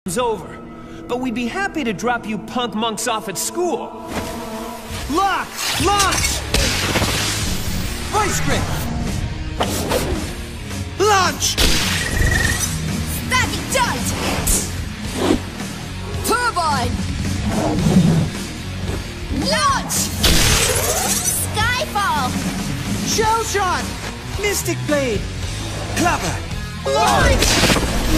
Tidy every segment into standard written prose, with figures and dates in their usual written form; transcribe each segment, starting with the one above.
over. But we'd be happy to drop you punk monks off at school. Lock! Launch! Vice grip! Launch! Static charge! Turbine! Launch! Skyfall! Shell shot! Mystic blade! Clubber! Launch!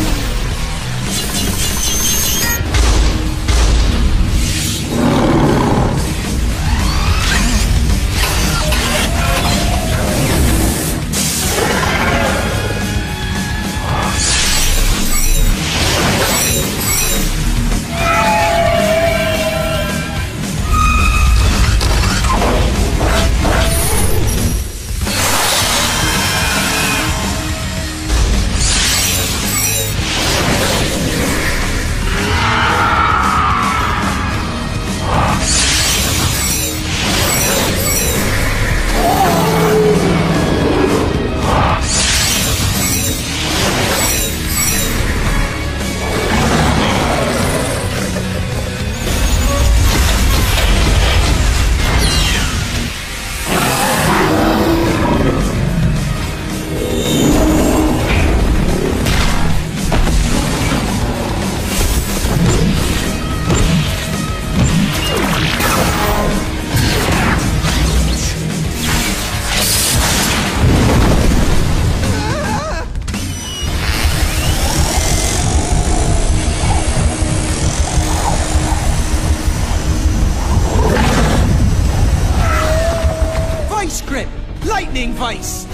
Lightning Vice!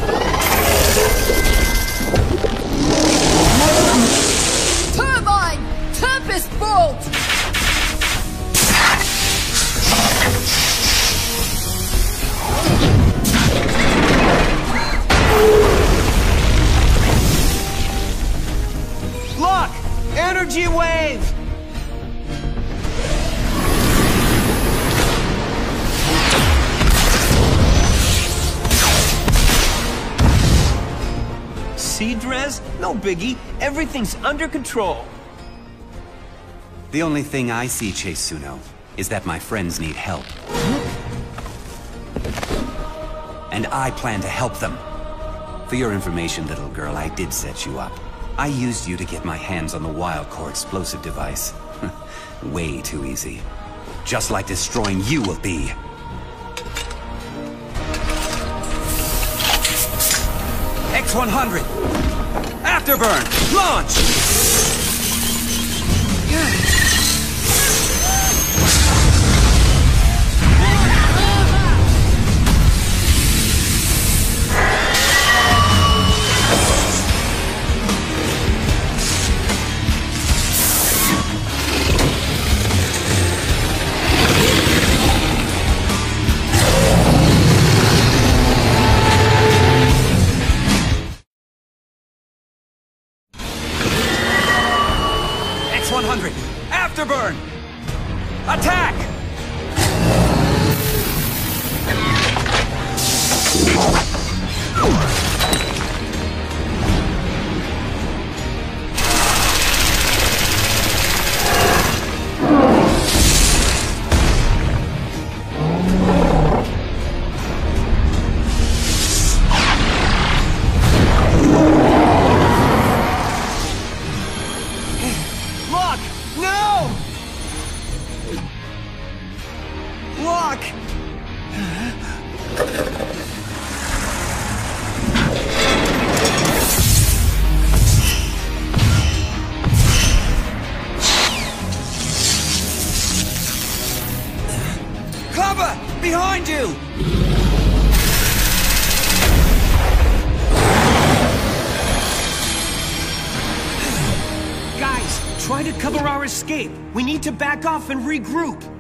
Turbine! Tempest Bolt! Look! Energy wave! See, Drez? No biggie. Everything's under control. The only thing I see, Chase Suno, is that my friends need help. And I plan to help them. For your information, little girl, I did set you up. I used you to get my hands on the Wildcore explosive device. Way too easy. Just like destroying you will be. X-100! Afterburn! Launch! X-100! Afterburn! Attack! Lock! Clubber! Behind you! Guys, try to cover our escape. We need to back off and regroup.